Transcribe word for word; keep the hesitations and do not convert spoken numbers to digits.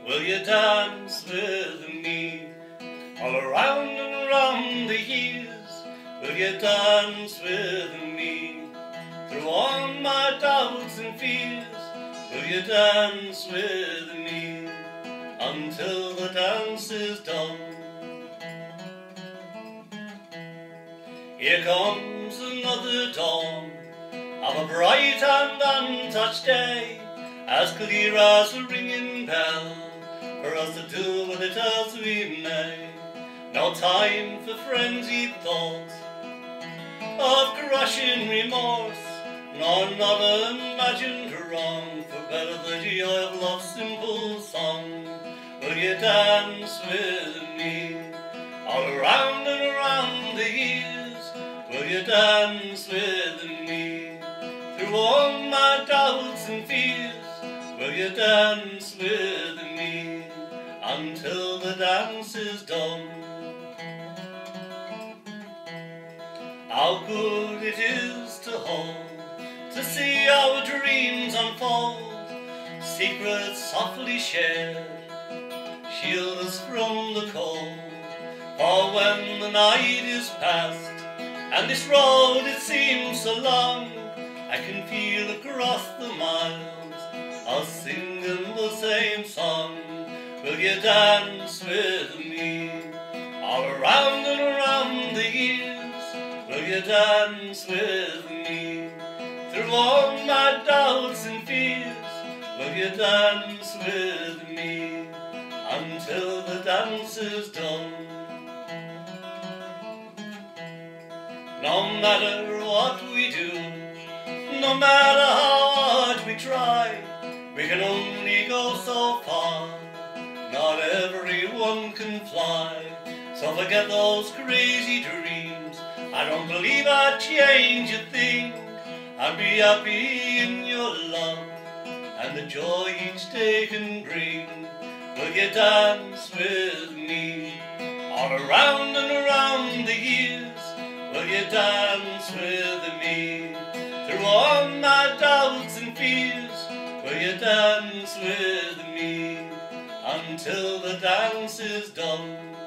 will you dance with me? All around and around the years, will you dance with me? Through all my doubts and fears, will you dance with me? Until the dance is done. Here comes another dawn of a bright and untouched day, as clear as a ringing bell, for us to do with it as we may. No time for frenzied thoughts of crushing remorse, nor not imagined wrong, for better the joy of love's simple song. Will you dance with me? All around and around the years, will you dance with me? Through all my doubts and fears, will you dance with me? Until the dance is done. How good it is to hold, to see our dreams unfold, secrets softly shared, shield us from the cold. For when the night is past, and this road it seems so long, I can feel across the miles us singing the same song. Will you dance with me? All around and around the years, will you dance with me? Through all my doubts and fears, will you dance with me? Until the dance is done. No matter what we do, no matter how hard we try, we can only go so far. Not everyone can fly, so forget those crazy dreams. I don't believe I'd change a thing. I'd be happy in your love and the joy each day can bring. Will you dance with me? All around and around the years, will you dance with me? Through all my doubts and fears, will you dance with me? Until the dance is done.